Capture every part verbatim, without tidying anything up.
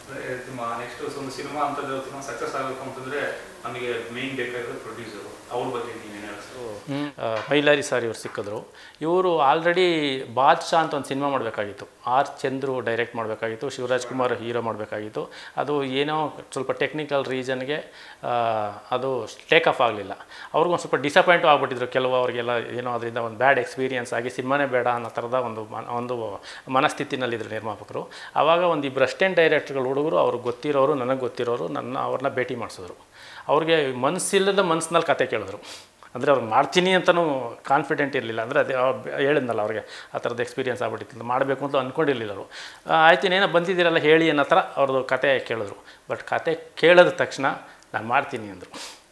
Next ಒಂದು cinema ಅಂತಂದ್ರೆ success ಆಗಬೇಕು ಅಂತಂದರೆ ನಮಗೆ ಮೇನ್ ಬೇಕಾಗಿರೋದು ಪ್ರೊಡ್ಯೂಸರು. ಅವ್ರ ಬಗ್ಗೆ ನೀವೇನು ಹೇಳ್ತೀವಿ? ಮೈಲಾರಿ ಸರ್ ಇವ್ರು ಸಿಕ್ಕಿದ್ರು. ಇವರು ಆಲ್ರೆಡಿ ಬಾದ್ಶಾ ಅಂತ ಒಂದು ಸಿನಿಮಾ ಮಾಡಬೇಕಾಗಿತ್ತು. ಆರ್ ಚಂದ್ರು ಡೈರೆಕ್ಟ್ ಮಾಡಬೇಕಾಗಿತ್ತು, ಶಿವರಾಜ್ಕುಮಾರ್ ಹೀರೋ ಮಾಡಬೇಕಾಗಿತ್ತು. ಅದು ಏನೋ ಸ್ವಲ್ಪ ಟೆಕ್ನಿಕಲ್ ರೀಸನ್ಗೆ ಅದು ಟೇಕ್ ಆಫ್ ಆಗಲಿಲ್ಲ. ಅವ್ರಿಗೊಂದು ಸ್ವಲ್ಪ ಡಿಸಪಾಯಿಂಟು ಆಗ್ಬಿಟ್ಟಿದ್ರು. ಕೆಲವು ಅವ್ರಿಗೆಲ್ಲ ಏನೋ ಅದರಿಂದ ಒಂದು ಬ್ಯಾಡ್ ಎಕ್ಸ್ಪೀರಿಯನ್ಸ್ ಆಗಿ ಸಿನಿಮಾನೇ ಬೇಡ ಅನ್ನೋ ಥರದ ಒಂದು ಒಂದು ಮನಸ್ಥಿತಿನಲ್ಲಿದ್ದರು ನಿರ್ಮಾಪಕರು. ಆವಾಗ ಒಂದು ಇಬ್ಬರು ಅಸ್ಟೆಂಟ್ ಡೈರೆಕ್ಟರ್ಗಳು ಹುಡುಗರು ಅವ್ರಿಗೆ ಗೊತ್ತಿರೋರು, ನನಗೆ ಗೊತ್ತಿರೋರು, ನನ್ನ ಅವ್ರನ್ನ ಭೇಟಿ ಮಾಡಿಸಿದ್ರು. ಅವ್ರಿಗೆ ಮನಸ್ಸಿಲ್ಲದ ಮನಸ್ಸಿನಲ್ಲಿ ಕತೆ ಕೇಳಿದ್ರು. ಅಂದರೆ ಅವ್ರಿಗೆ ಮಾಡ್ತೀನಿ ಅಂತಲೂ ಕಾನ್ಫಿಡೆಂಟ್ ಇರಲಿಲ್ಲ. ಅಂದರೆ ಅದೇ ಹೇಳಿದ್ನಲ್ಲ ಅವ್ರಿಗೆ ಆ ಥರದ್ದು ಎಕ್ಸ್ಪೀರಿಯನ್ಸ್ ಆಗ್ಬಿಟ್ಟಿತ್ತು, ಮಾಡಬೇಕು ಅಂತ ಅಂದ್ಕೊಂಡಿರಲಿಲ್ಲ ಅವರು. ಆಯ್ತು ಇನ್ನೇನೋ ಬಂದಿದ್ದೀರಲ್ಲ ಹೇಳಿ ಅನ್ನೋ ಥರ ಅವ್ರದ್ದು ಕತೆ ಕೇಳಿದ್ರು. ಬಟ್ ಕತೆ ಕೇಳಿದ ತಕ್ಷಣ ನಾನು ಮಾಡ್ತೀನಿ ಅಂದರು.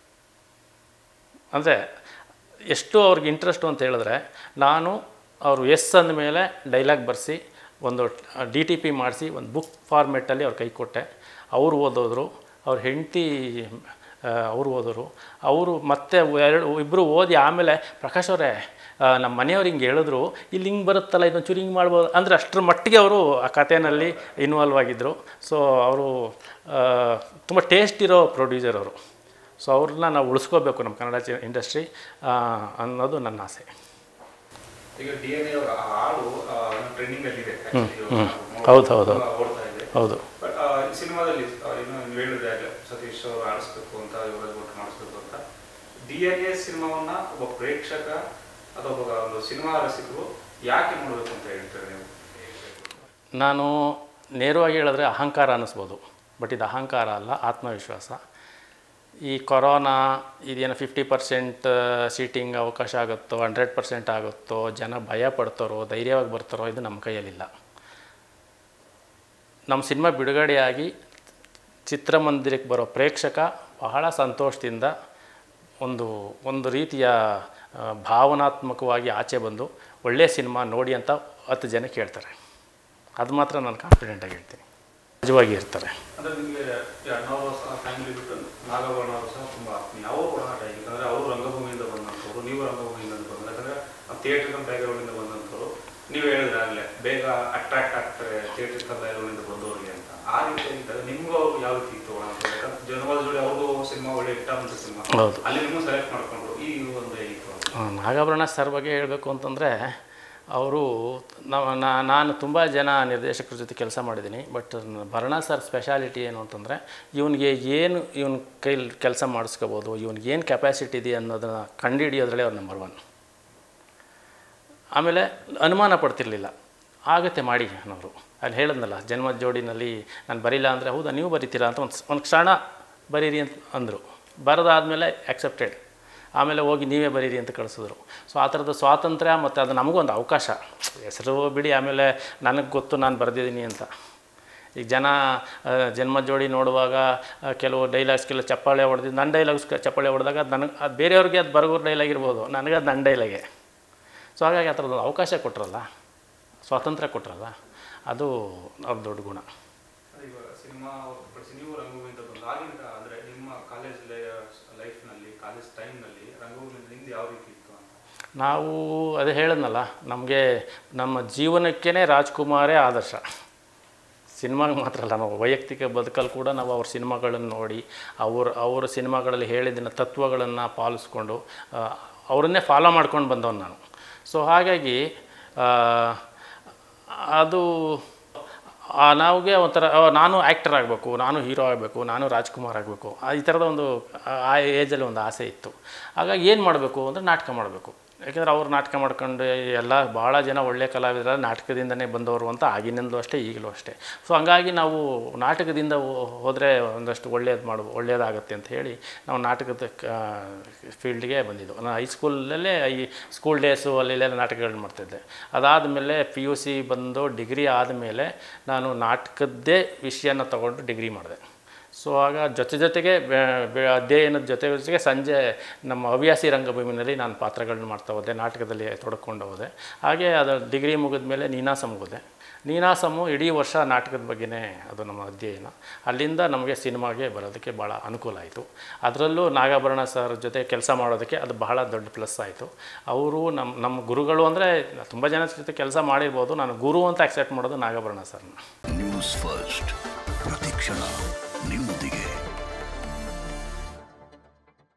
ಅಂದರೆ ಎಷ್ಟು ಅವ್ರಿಗೆ ಇಂಟ್ರೆಸ್ಟು ಅಂತ ಹೇಳಿದ್ರೆ, ನಾನು ಅವರು ಎಸ್ ಅಂದಮೇಲೆ ಡೈಲಾಗ್ ಬರೆಸಿ ಒಂದು ಡಿ ಟಿ ಪಿ ಮಾಡಿಸಿ ಒಂದು ಬುಕ್ ಫಾರ್ಮೆಟಲ್ಲಿ ಅವ್ರು ಕೈ ಕೊಟ್ಟೆ. ಅವರು ಓದೋದ್ರು, ಅವ್ರ ಹೆಂಡತಿ ಅವರು ಓದೋರು. ಅವರು ಮತ್ತೆ ಎರಡು ಇಬ್ಬರು ಓದಿ ಆಮೇಲೆ ಪ್ರಕಾಶ್ ಅವರೇ ನಮ್ಮ ಮನೆಯವ್ರು ಹಿಂಗೆ ಹೇಳಿದ್ರು, ಇಲ್ಲಿ ಹಿಂಗೆ ಬರುತ್ತಲ್ಲ ಇದೊಂದು ಚೂರು ಹಿಂಗೆ ಮಾಡ್ಬೋದು ಅಂದರೆ ಅಷ್ಟರ ಮಟ್ಟಿಗೆ ಅವರು ಆ ಕಥೆಯಲ್ಲಿ ಇನ್ವಾಲ್ವ್ ಆಗಿದ್ದರು. ಸೊ ಅವರು ತುಂಬ ಟೇಸ್ಟ್ ಇರೋ ಪ್ರೊಡ್ಯೂಸರ್ ಅವರು. ಸೊ ಅವ್ರನ್ನ ನಾವು ಉಳಿಸ್ಕೋಬೇಕು ನಮ್ಮ ಕನ್ನಡ ಚ ಇಂಡಸ್ಟ್ರಿ ಅನ್ನೋದು ನನ್ನ ಆಸೆ. ಈಗ ಡಿ ಎನ್ ಎ ಹಾಡು ಟ್ರೆಂಡಿಂಗಲ್ಲಿದೆ. ಹೌದು ಹೌದು ಹೌದು. ಬಟ್ ಸಿನಿಮಾದಲ್ಲಿ ಏನು ನೀವು ಹೇಳಿದ್ರೆ ಸತೀಶ್ ಅವರು ಆಡಿಸ್ಬೇಕು ಅಂತ, ಇವಾಗ ಮಾಡಿಸ್ಬೇಕು ಅಂತ, ಡಿ ಎನ್ ಎ ಸಿನಿಮಾವನ್ನ ಒಬ್ಬ ಪ್ರೇಕ್ಷಕ ಅಥವಾ ಒಂದು ಸಿನಿಮಾ ರಸಿಕರು ಯಾಕೆ ನೋಡಬೇಕು ಅಂತ ಹೇಳ್ತಾರೆ ನೀವು? ನಾನು ನೇರವಾಗಿ ಹೇಳಿದ್ರೆ ಅಹಂಕಾರ ಅನ್ನಿಸ್ಬೋದು. ಬಟ್ ಇದು ಅಹಂಕಾರ ಅಲ್ಲ, ಆತ್ಮವಿಶ್ವಾಸ. ಈ ಕೊರೋನಾ ಇದೇನೋ ಫಿಫ್ಟಿ ಪರ್ಸೆಂಟ್ ಸೀಟಿಂಗ್ ಅವಕಾಶ ಆಗುತ್ತೋ, ಹಂಡ್ರೆಡ್ ಪರ್ಸೆಂಟ್ ಆಗುತ್ತೋ, ಜನ ಭಯ ಪಡ್ತಾರೋ, ಧೈರ್ಯವಾಗಿ ಬರ್ತಾರೋ, ಇದು ನಮ್ಮ ಕೈಯಲ್ಲಿಲ್ಲ. ನಮ್ಮ ಸಿನಿಮಾ ಬಿಡುಗಡೆಯಾಗಿ ಚಿತ್ರಮಂದಿರಕ್ಕೆ ಬರೋ ಪ್ರೇಕ್ಷಕ ಬಹಳ ಸಂತೋಷದಿಂದ ಒಂದು ಒಂದು ರೀತಿಯ ಭಾವನಾತ್ಮಕವಾಗಿ ಆಚೆ ಬಂದು ಒಳ್ಳೆಯ ಸಿನಿಮಾ ನೋಡಿ ಅಂತ ಹತ್ತು ಜನ ಕೇಳ್ತಾರೆ. ಅದು ಮಾತ್ರ ನಾನು ಕಾನ್ಫಿಡೆಂಟಾಗಿ ಹೇಳ್ತೀನಿ. ನಿಜವಾಗಿ ಇರ್ತಾರೆ. ಅಂದರೆ ನಿಮಗೆ ಅನ್ನವರು ಸಹ ಫ್ಯಾಮಿಲಿ ಬಿಟ್ಟು ನಾಗಭರಣ ಅವರು ಸಹ ತುಂಬ ಆತ್ಮೀಯ. ಅವರು ಒಡನಾಟ ಯಾಕಂದರೆ ಅವರು ರಂಗಭೂಮಿಯಿಂದ ಬಂದಂಥವ್ರು, ನೀವು ರಂಗಭೂಮಿಯಿಂದ ಬಂದ, ಯಾಕಂದರೆ ಥಿಯೇಟ್ರಿಕಲ್ ಬ್ಯಾಕ್ಗ್ರೌಂಡಿಂದ ಬಂದಂಥವ್ರು. ನೀವು ಹೇಳಿದ್ರೆ ಆಗಲೇ ಬೇಗ ಅಟ್ರಾಕ್ಟ್ ಆಗ್ತಾರೆ ಥಿಯೇಟ್ರಿಕಲ್ ಬ್ಯಾಕ್ಗ್ರೌಂಡಿಂದ ಬಂದವರಿಗೆ ಅಂತ. ಆ ರೀತಿ ಇದ್ದಾಗ ನಿಮಗೂ ಯಾವ ರೀತಿ ಇತ್ತು ಒಡನಾಟ? ಯಾಕಂದ್ರೆ ಜನವಾದ ಜೋಡಿ ಅವ್ರಿಗೂ ಸಿನಿಮಾ ಒಳ್ಳೆ ಇಷ್ಟ ಅಂತ ಸಿನಿಮಾ, ಅಲ್ಲಿ ನಿಮಗೂ ಸೆಲೆಕ್ಟ್ ಮಾಡಿಕೊಂಡ್ರು. ಈ ಒಂದು ಹೇಗಿತ್ತು? ನಾಗಭರಣ ಸರ್ ಬಗ್ಗೆ ಹೇಳಬೇಕು ಅಂತಂದರೆ, ಅವರು ನಾನು ತುಂಬ ಜನ ನಿರ್ದೇಶಕರ ಜೊತೆ ಕೆಲಸ ಮಾಡಿದ್ದೀನಿ. ಬಟ್ ಭರಣ ಸರ್ ಸ್ಪೆಷಾಲಿಟಿ ಏನು ಅಂತಂದರೆ, ಇವನಿಗೆ ಏನು ಇವನ ಕೈಲಿ ಕೆಲಸ ಮಾಡಿಸ್ಕೋಬೋದು, ಇವನಿಗೆ ಏನು ಕೆಪಾಸಿಟಿ ಇದೆ ಅನ್ನೋದನ್ನು ಕಂಡುಹಿಡಿಯೋದ್ರಲ್ಲೇ ಅವ್ರು ನಂಬರ್ ಒನ್. ಆಮೇಲೆ ಅನುಮಾನ ಪಡ್ತಿರ್ಲಿಲ್ಲ, ಆಗುತ್ತೆ ಮಾಡಿ ಅನ್ನೋರು. ಅಲ್ಲಿ ಹೇಳಿದ್ನಲ್ಲ, ಜನ್ಮದ ಜೋಡಿನಲ್ಲಿ ನಾನು ಬರೀಲ್ಲ ಅಂದರೆ, ಹೌದಾ ನೀವು ಬರೀತೀರಾ ಅಂತ ಒಂದು ಒಂದು ಕ್ಷಣ ಬರೀರಿ ಅಂತ ಅಂದರು. ಬರೋದಾದಮೇಲೆ ಆಕ್ಸೆಪ್ಟೆಡ್. ಆಮೇಲೆ ಹೋಗಿ ನೀವೇ ಬರೀರಿ ಅಂತ ಕಳಿಸಿದ್ರು. ಸೊ ಆ ಥರದ ಸ್ವಾತಂತ್ರ್ಯ ಮತ್ತು ಅದು ನಮಗೊಂದು ಅವಕಾಶ. ಹೆಸರು ಬಿಡಿ, ಆಮೇಲೆ ನನಗೆ ಗೊತ್ತು ನಾನು ಬರೆದಿದ್ದೀನಿ ಅಂತ. ಈಗ ಜನ ಜನ್ಮ ಜೋಡಿ ನೋಡುವಾಗ ಕೆಲವು ಡೈಲಾಗ್ಸ್ಗೆಲ್ಲ ಚಪ್ಪಾಳೆ ಹೊಡೆದಿದ್ದು, ನನ್ನ ಡೈಲಾಗ್ಸ್ ಚಪ್ಪಾಳೆ ಹೊಡೆದಾಗ ಅದು ನನಗೆ ಅದು ಬೇರೆಯವ್ರಿಗೆ ಅದು ಬರಗೋರು ಡೈಲಾಗ್ ಇರ್ಬೋದು, ನನಗೆ ಅದು ನನ್ನ ಡೈಲಾಗೆ. ಸೊ ಹಾಗಾಗಿ ಆ ಥರದ್ದು ಅವಕಾಶ ಕೊಟ್ಟರಲ್ಲ, ಸ್ವಾತಂತ್ರ್ಯ ಕೊಟ್ಟರಲ್ಲ, ಅದು ಅವ್ರ ದೊಡ್ಡ ಗುಣ. ಸಿನಿಮಾ ನೀವು ರಂಗಭೂಮಿಯಿಂದ ಬಂದು ಆಗಿನ ಅಂದರೆ ನಿಮ್ಮ ಕಾಲೇಜ್ ಲೈಫ್ನಲ್ಲಿ, ಕಾಲೇಜ್ ಟೈಮ್ನಲ್ಲಿ ರಂಗಭೂಮಿಯಿಂದ ನಿಮ್ದು ಯಾವ ರೀತಿ ಇತ್ತು ಅಂತ? ನಾವು ಅದೇ ಹೇಳಿದ್ನಲ್ಲ, ನಮಗೆ ನಮ್ಮ ಜೀವನಕ್ಕೇ ರಾಜ್ಕುಮಾರೇ ಆದರ್ಶ. ಸಿನಿಮಾಗೆ ಮಾತ್ರ ಅಲ್ಲ, ನಾವು ವೈಯಕ್ತಿಕ ಬದುಕಲ್ಲಿ ಕೂಡ ನಾವು ಅವ್ರ ಸಿನಿಮಾಗಳನ್ನು ನೋಡಿ, ಅವ್ರ ಅವರ ಸಿನಿಮಾಗಳಲ್ಲಿ ಹೇಳಿದ್ದನ್ನು ತತ್ವಗಳನ್ನು ಪಾಲಿಸ್ಕೊಂಡು ಅವರನ್ನೇ ಫಾಲೋ ಮಾಡ್ಕೊಂಡು ಬಂದವನು ನಾನು. ಸೊ ಹಾಗಾಗಿ ಅದು ನಾವಿಗೆ ಒಂಥರ ನಾನು ಆ್ಯಕ್ಟರ್ ಆಗಬೇಕು, ನಾನು ಹೀರೋ ಆಗಬೇಕು, ನಾನು ರಾಜ್ಕುಮಾರ್ ಆಗಬೇಕು, ಈ ಥರದ ಒಂದು ಆ ಏಜಲ್ಲಿ ಒಂದು ಆಸೆ ಇತ್ತು. ಹಾಗಾಗಿ ಏನು ಮಾಡಬೇಕು ಅಂದರೆ ನಾಟಕ ಮಾಡಬೇಕು. ಯಾಕೆಂದರೆ ಅವ್ರು ನಾಟಕ ಮಾಡ್ಕೊಂಡು ಎಲ್ಲ ಭಾಳ ಜನ ಒಳ್ಳೆಯ ಕಲಾವಿದರ ನಾಟಕದಿಂದನೇ ಬಂದವರು ಅಂತ ಆಗಿನಿಂದಲೂ ಅಷ್ಟೇ, ಈಗಲೂ ಅಷ್ಟೇ. ಸೊ ಹಂಗಾಗಿ ನಾವು ನಾಟಕದಿಂದ ಹೋದರೆ ಒಂದಷ್ಟು ಒಳ್ಳೇದು ಮಾಡು ಒಳ್ಳೆಯದಾಗುತ್ತೆ ಅಂತ ಹೇಳಿ ನಾವು ನಾಟಕದ ಫೀಲ್ಡ್ಗೆ ಬಂದಿದ್ದು. ನಾನು ಹೈಸ್ಕೂಲಲ್ಲೇ ಈ ಸ್ಕೂಲ್ ಡೇಸು ಅಲ್ಲೆಲ್ಲ ನಾಟಕಗಳು ಮಾಡ್ತಿದ್ದೆ. ಅದಾದಮೇಲೆ ಪಿ ಯು ಸಿ ಬಂದು ಡಿಗ್ರಿ ಆದಮೇಲೆ ನಾನು ನಾಟಕದ್ದೇ ವಿಷಯನ ತೊಗೊಂಡು ಡಿಗ್ರಿ ಮಾಡಿದೆ. ಸೊ ಆಗ ಜೊತೆ ಜೊತೆಗೆ ಅಧ್ಯಯನದ ಜೊತೆ ಜೊತೆಗೆ ಸಂಜೆ ನಮ್ಮ ಹವ್ಯಾಸಿ ರಂಗಭೂಮಿನಲ್ಲಿ ನಾನು ಪಾತ್ರಗಳನ್ನ ಮಾಡ್ತಾ ಹೋದೆ, ನಾಟಕದಲ್ಲಿ ತೊಡಕೊಂಡು ಹೋದೆ. ಹಾಗೆ ಅದು ಡಿಗ್ರಿ ಮುಗಿದ ಮೇಲೆ ನೀನಾಸಮ್ ಹೋದೆ. ನೀನಾಸಮ್ಮು ಇಡೀ ವರ್ಷ ನಾಟಕದ ಬಗ್ಗೆನೇ ಅದು ನಮ್ಮ ಅಧ್ಯಯನ. ಅಲ್ಲಿಂದ ನಮಗೆ ಸಿನಿಮಾಗೆ ಬರೋದಕ್ಕೆ ಭಾಳ ಅನುಕೂಲ ಆಯಿತು. ಅದರಲ್ಲೂ ನಾಗಭರಣ ಸರ್ ಜೊತೆ ಕೆಲಸ ಮಾಡೋದಕ್ಕೆ ಅದು ಬಹಳ ದೊಡ್ಡ ಪ್ಲಸ್ ಆಯಿತು. ಅವರು ನಮ್ಮ ನಮ್ಮ ಗುರುಗಳು ಅಂದರೆ ತುಂಬ ಜನ ಜೊತೆ ಕೆಲಸ ಮಾಡಿರ್ಬೋದು, ನಾನು ಗುರು ಅಂತ ಅಕ್ಸೆಪ್ಟ್ ಮಾಡೋದು ನಾಗಭರಣ ಸರ್ನ. News first. ಕ್ಷಣ ನಿಮ್ಮೊಂದಿಗೆ.